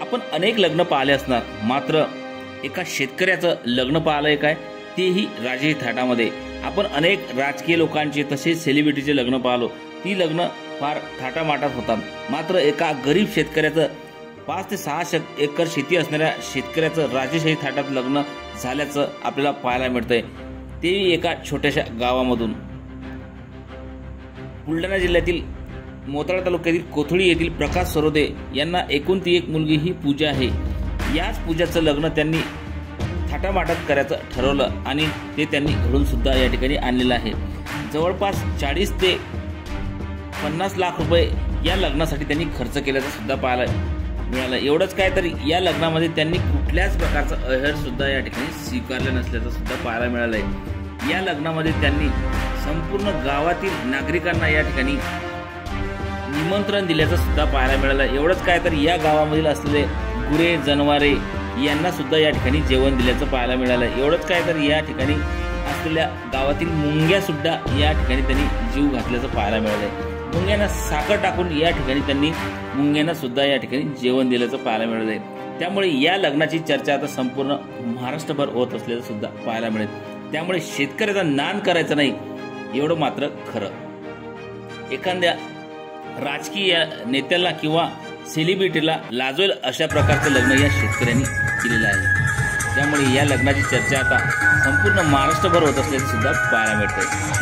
आपण अनेक लग्न पाहिले असणार, मात्र एका शेतकऱ्याचं लग्न पाहिलंय काय, तेही राजशाही थाटामध्ये. आपण अनेक राजकीय लोकांचे तसेच सेलिब्रिटीचे लग्न पाहिलो, ती लग्न फार थाटामाटात होतात. मात्र एका गरीब शेतकऱ्याचं 5 ते 6 एकर शेती असणाऱ्या शेतकऱ्याचं राजशाही थाटात लग्न झाल्याचं आपल्याला पाहायला मिळतंय, तेही एका छोट्याशा गावामधून. बुलढाणा जिल्ह्यातील मोताळा तालुक्यातील कोथळी येथील प्रकाश सरोदे यांना एकूण ती एक मुलगी ही पूजा आहे. याच पूजाचं लग्न त्यांनी थाटामाटात करायचं ठरवलं आणि ते त्यांनी घडून सुद्धा या ठिकाणी आणलेलं आहे. जवळपास 40 ते 50 लाख रुपये या लग्नासाठी त्यांनी खर्च केल्याचं सुद्धा पाहायला मिळालं. एवढंच काय तर या लग्नामध्ये त्यांनी कुठल्याच प्रकारचं अहेर सुद्धा या ठिकाणी स्वीकारलं नसल्याचं सुद्धा पाहायला मिळालंय. या लग्नामध्ये त्यांनी संपूर्ण गावातील नागरिकांना या ठिकाणी निमंत्रण दिल्याचं सुद्धा पाहायला मिळालं. एवढंच काय तर या गावामधील असलेले गुरे जनावरे यांना सुद्धा या ठिकाणी जेवण दिल्याचं पाहायला मिळालं. एवढंच काय तर या ठिकाणी असलेल्या गावातील मुंग्या सुद्धा या ठिकाणी त्यांनी जीव घातल्याचं पाहायला मिळालंय. मुंग्यांना साखर टाकून या ठिकाणी त्यांनी मुंग्यांना सुद्धा या ठिकाणी जेवण दिल्याचं पाहायला मिळालंय. त्यामुळे या लग्नाची चर्चा आता संपूर्ण महाराष्ट्रभर होत असल्याचं सुद्धा पाहायला मिळेल. त्यामुळे शेतकऱ्याचा नाद करायचा नाही एवढं मात्र खरं. एखाद्या राजकीय नेत्याला किंवा सेलिब्रिटीला लाजवेल अशा प्रकारचं लग्न या शेतकऱ्यांनी केलेलं आहे. त्यामुळे या लग्नाची चर्चा आता संपूर्ण महाराष्ट्रभर होत असल्याचं सुद्धा पाहायला मिळतंय.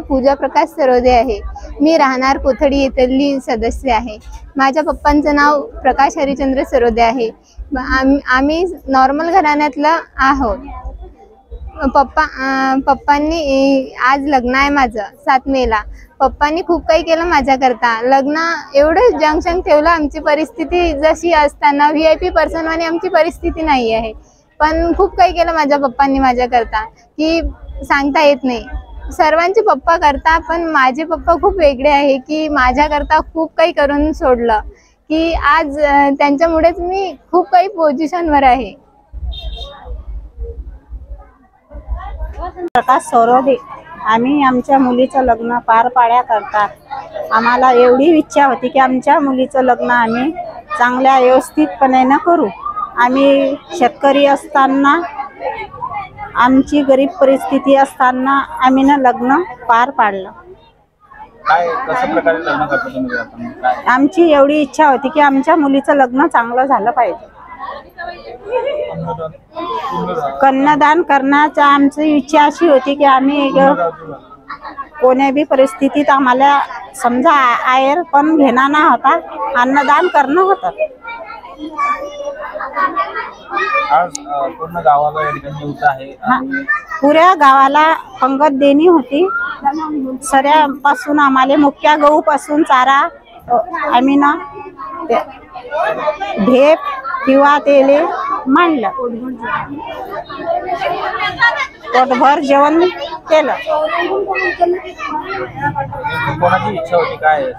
पूजा प्रकाश सरोदे आहे। मी राहणार कोथडी येथील सदस्य आहे। माझ्या पप्पांचं नाव प्रकाश हरिचंद्र सरोदे आहे। आम्ही नॉर्मल घराण्यातलं आहोत। पप्पांनी आज लग्न आहे माझं 7 मेला। पप्पांनी खूप काही केलं माझ्याकरता। लग्न एवढं जंक्शन ठेवलं। आमची परिस्थिती जशी असताना VIP पर्सन वाणी आमची परिस्थिती नाही आहे, पण खूप काही केलं माझ्या पप्पांनी माझ्याकरता की सांगता येत नाही। सर्वांचे पप्पा करता, पण माझे पप्पा खूप वेगळे आहे की माझ्याकरता खूप काही करून सोडलं की आज त्यांच्यामुळेच मी खूप काही पोझिशनवर आहे। प्रकाश सरोदे, आम्ही आमच्या मुलीचं लग्न पार पाड्याकरता आम्हाला एवढी इच्छा होती की आमच्या मुलीचं लग्न आम्ही चांगल्या व्यवस्थितपणे करू। आम्ही शेतकरी असताना, आमची गरीब परिस्थिती असताना आम्ही लग्न पार पाडलं। काय कसं प्रकारे लग्न करता तुम्ही? आमची एवढी इच्छा होती की आमच्या मुलीचं लग्न चांगलं झालं पाहिजे। कन्यादान करण्याची आमची इच्छा अशी होती की आम्ही कोण्या बी परिस्थितीत आम्हाला समजा आयर पण घेणार ना होता, अन्नदान करणं होतं। आज पूर्ण गावाला या ठिकाणी होत आहे। पुऱ्या गावाला पंगत देणी होती। सऱ्यापासून आम्हाला मुख्या गहू पासून चारा आम्ही ना ढेप किंवा तेले मांडलं, पोटभर जेवण केलं। कोणाची इच्छा होती काय?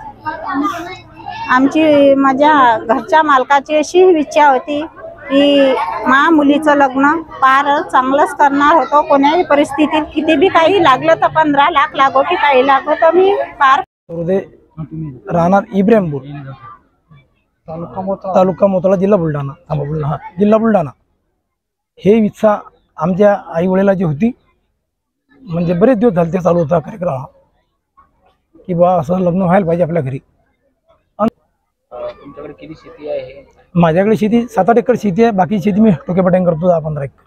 आमची माझ्या घरच्या मालकाची अशी इच्छा होती की मुलीचं लग्न पार चांगलंच करणार होतो। कोण्याही परिस्थितीत किती बी काही लागलं तर 15 लाख लागो की काही लागो तर मी पार। राहणार इब्राहिमपूर, तालुका मोताळा, जिल्हा बुलढाणा। जिल्हा बुलढाणा। हे इच्छा आमच्या आई वडिलांची होती, म्हणजे बरेच दिवस झाले ते चालू होता कार्यक्रम की बा असं लग्न व्हायला पाहिजे आपल्या घरी। तुमच्याकडे किती शेती आहे? माझ्याकडे शेती 7-8 एकर शेती आहे। बाकी शेती मी टोकेपट्याने करतो 10-15 एकर।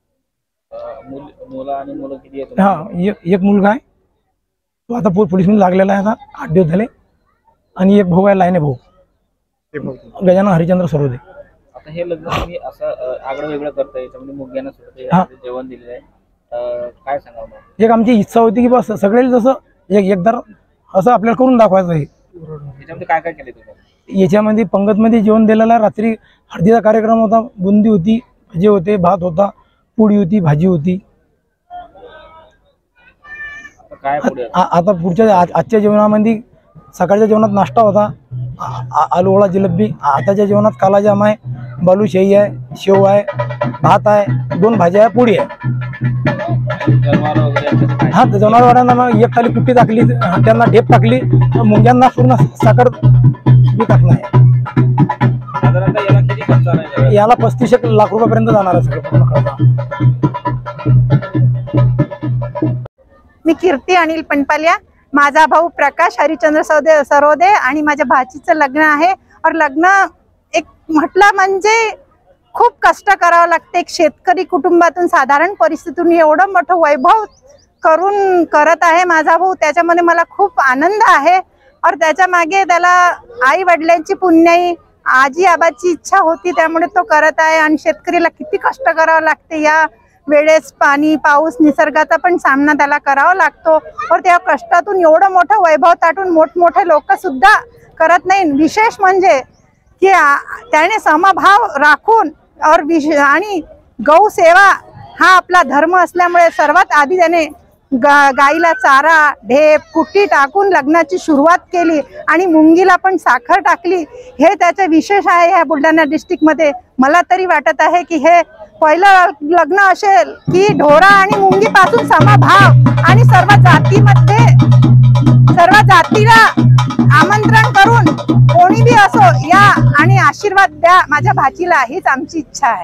मुलं आणि मुलं किती आहेत? हा, एक मुलगा आहे, तो आता पोलीसमध्ये लागलेला आहे, आता 8 दिवस झाले। आणि एक भाऊ आहे, लायने भाऊ, गजानन हरिचंद्र सरोदे। आता हे लग्न तुम्ही असं आगळं वेगळं करताय, याच्यामध्ये मुग्यांना सोडते जेवण दिलेलं आहे, काय सांगा? एक आमची इच्छा होती की बस सगळ्याला जसं एकदा असं आपल्याला करून दाखवायचं आहे। याच्यामध्ये काय काय केले तुम्ही? याच्यामध्ये पंगतमध्ये जेवण दिलेलं आहे। रात्री हळदीचा कार्यक्रम होता, बुंदी होती, भजे होते, भात होता, पोळी होती, भाजी होती। आता पुढच्या आजच्या जेवणामध्ये सकाळच्या जेवणात नाश्ता होता, आलू वडा, जिलेबी। आताच्या जेवणात काला जाम आहे, बालूशाही आहे, शेव आहे, भात आहे, 2 भाज्या आहे, पोळी आहे। हा, जनावरांना एक थाली कुट्टी टाकली, त्यांना ढेप टाकली, मुंग्यांना पूर्ण साखर बी टाकणं आहे। याला 35 लाख रुपयापर्यंत जाणार आहे सगळं पूर्ण खर्च। मी कीर्ती अनिल पणपालिया, माझा भाऊ प्रकाश हरिचंद्र सरोदे आणि माझ्या भाचीचं लग्न आहे। और लग्न एक म्हटलं म्हणजे खूप कष्ट करावं लागते। एक शेतकरी कुटुंबातून, साधारण परिस्थितीतून एवढं मोठं वैभव करून करत आहे माझा भाऊ, त्याच्यामध्ये मला खूप आनंद आहे। और त्याच्या मागे त्याला आई वडिलांची पुण्याई, आजी आबाची इच्छा होती, त्यामुळे तो करत आहे। आणि शेतकरीला किती कष्ट करावं लागते, या वेळेस पाणी पाऊस निसर्गाचा पण सामना त्याला करावा लागतो। और त्या कष्टातून एवढं मोठं वैभव ताटून मोठमोठे लोक सुद्धा करत नाही। विशेष म्हणजे की त्याने समभाव राखून और आणि गौ सेवा हा आपला धर्म असल्यामुळे सर्वात आधी त्याने गाईला चारा, ढेप, कुट्टी टाकून लग्नाची सुरुवात केली आणि मुंगीला पण साखर टाकली। हे त्याचे विशेष आहे ह्या बुलढाणा डिस्ट्रिक्टमध्ये। मला तरी वाटत आहे की हे पहिलं लग्न असेल की ढोरा आणि मुंगी पासून समभाव आणि सर्व जातीमध्ये सर्व जातीला आमंत्रण करून कोणी बी असो या आणि आशीर्वाद द्या माझ्या भाचीला, हीच आमची इच्छा आहे।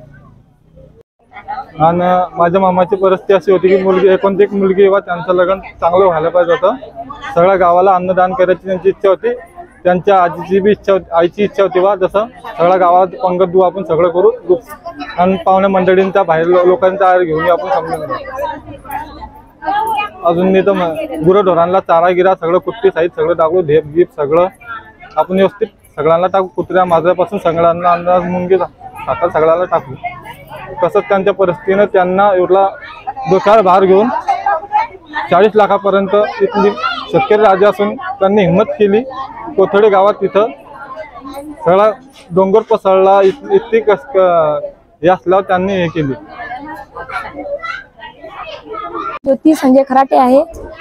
आणि माझ्या मामाची परिस्थिती अशी होती की मुलगी, एकोणती एक मुलगी किंवा त्यांचं लग्न चांगलं व्हायला पाहिजे होतं। सगळ्या गावाला अन्नदान करायची त्यांची इच्छा होती, त्यांच्या आजीची बी इच्छा होती, आईची इच्छा होती बा जसं सगळ्या गावात पंगत देऊ आपण, सगळं करू आणि पाहुणे मंडळींचा बाहेर लोकांचा आयर घेऊन आपण समजून अजून तर गुरंढोरांना चारा गिरा सगळं कुट्टी साहित्य सगळं टाकू, ढेप गीप सगळं आपण व्यवस्थित सगळ्यांना टाकू, कुत्र्या माझ्यापासून सगळ्यांना अंदाज मुंगी साखर सगळ्याला टाकू. तसंच त्यांच्या परिस्थितीनं त्यांना एवढा डोक्यावर भार घेऊन 40 लाखापर्यंत इथली शेतकरी राजा असून त्यांनी हिंमत केली. कोथळे गावात तिथं सगळा डोंगर पसरला, इतकी हे असल्यावर त्यांनी हे केली. ज्योती संजय खराटे आहे.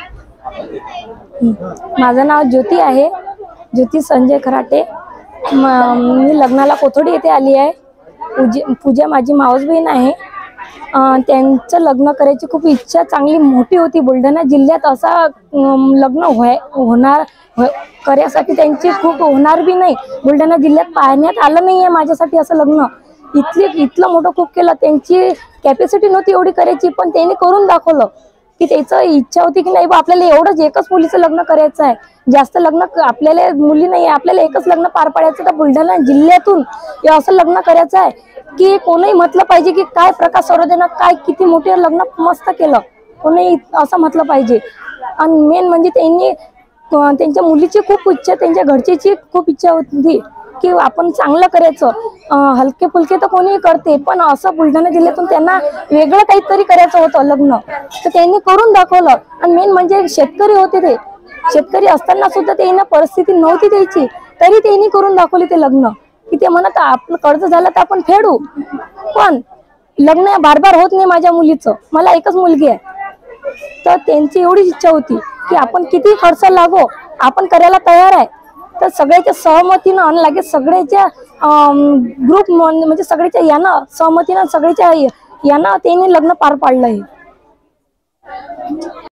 माझं नाव ज्योती आहे, ज्योती संजय खराटे. मी लग्नाला कोथोडी येथे आली आहे. पूजा माझी मावस बहीण आहे. त्यांचं लग्न करायची खूप इच्छा चांगली मोठी होती. बुलढाणा जिल्ह्यात असा लग्न होणार करायसाठी त्यांची खूप होणार बी नाही. बुलढाणा जिल्ह्यात पाहण्यात आलं नाही आहे माझ्यासाठी असं लग्न. इतलं मोठं खूप केलं. त्यांची कॅपॅसिटी नव्हती एवढी करायची, पण त्यांनी करून दाखवलं की त्याचं इच्छा होती की नाही बा आपल्याला एवढंच एकच मुलीचं लग्न करायचं आहे, जास्त लग्न आपल्याला मुली नाही, आपल्याला एकच लग्न पार पाडायचं. तर बुलढाणा जिल्ह्यातून असं लग्न करायचं आहे की कोणीही म्हटलं पाहिजे की काय प्रकाश सरोदेनं काय किती मोठे लग्न मस्त केलं, कोणीही असं म्हटलं पाहिजे. आणि मेन म्हणजे त्यांनी त्यांच्या मुलीची खूप इच्छा, त्यांच्या घरच्याची खूप इच्छा होती की आपण चांगलं करायचं. हलके फुलके तर कोणीही करते, पण असं बुलढाणा जिल्ह्यातून त्यांना वेगळं काहीतरी करायचं होतं लग्न, तर त्यांनी करून दाखवलं. आणि मेन म्हणजे शेतकरी होते, ते शेतकरी असताना सुद्धा त्यांना परिस्थिती नव्हती द्यायची, तरी त्यांनी करून दाखवले ते लग्न. की ते म्हणत आपलं कर्ज झालं तर आपण फेडू, पण लग्न बार बार होत नाही माझ्या मुलीचं, मला एकच मुलगी आहे. तर त्यांची एवढीच इच्छा होती की आपण किती खर्च लागो आपण करायला तयार आहे. तर सगळ्याच्या सहमतीनं आणि लगेच सगळ्याच्या ग्रुप म्हणजे सगळ्याच्या यानं सहमतीनं सगळ्याच्या यानं त्यांनी लग्न पार पाडलं आहे.